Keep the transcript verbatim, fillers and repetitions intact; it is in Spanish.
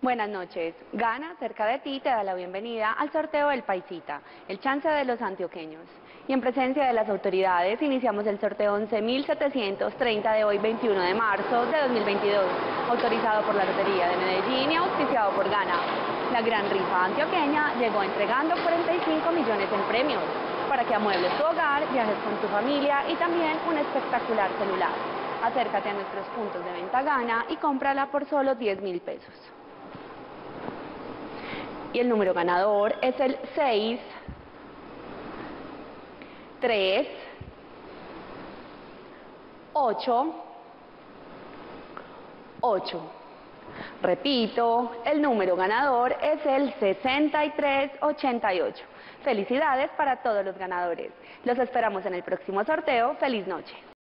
Buenas noches. Gana, cerca de ti, te da la bienvenida al sorteo del Paisita, el chance de los antioqueños. Y en presencia de las autoridades iniciamos el sorteo once mil setecientos treinta de hoy, veintiuno de marzo de dos mil veintidós, autorizado por la Lotería de Medellín y auspiciado por Gana. La gran rifa antioqueña llegó entregando cuarenta y cinco millones en premios, para que amuebles tu hogar, viajes con tu familia y también un espectacular celular. Acércate a nuestros puntos de venta Gana y cómprala por solo diez mil pesos. Y el número ganador es el seis, tres, ocho, ocho. Repito, el número ganador es el sesenta y tres ochenta y ocho. Felicidades para todos los ganadores. Los esperamos en el próximo sorteo. ¡Feliz noche!